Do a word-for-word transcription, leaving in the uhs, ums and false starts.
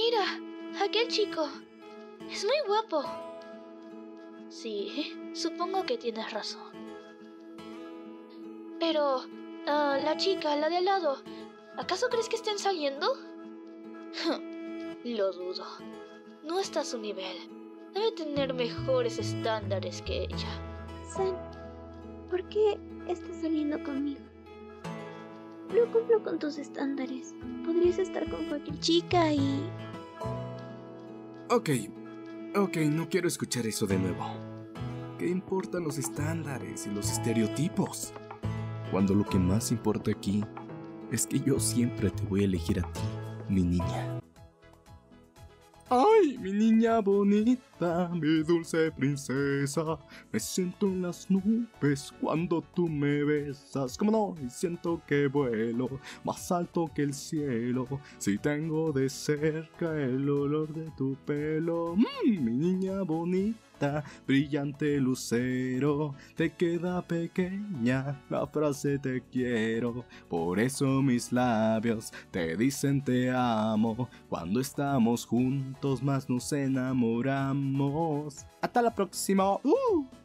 Mira, aquel chico. Es muy guapo. Sí, supongo que tienes razón. Pero, uh, la chica, la de al lado, ¿acaso crees que estén saliendo? Lo dudo. No está a su nivel. Debe tener mejores estándares que ella. San, ¿por qué estás saliendo conmigo? No cumplo con tus estándares. Podrías estar con cualquier chica y... Ok, ok, no quiero escuchar eso de nuevo. ¿Qué importan los estándares y los estereotipos? Cuando lo que más importa aquí es que yo siempre te voy a elegir a ti, mi niña. Ay, mi niña bonita, mi dulce princesa, me siento en las nubes cuando tú me besas. Como no, y siento que vuelo más alto que el cielo, si tengo de cerca el olor de tu pelo. Mmm, mi niña bonita, brillante lucero, te queda pequeña la frase te quiero, por eso mis labios te dicen te amo, cuando estamos juntos más nos enamoramos. Hasta la próxima. Uh.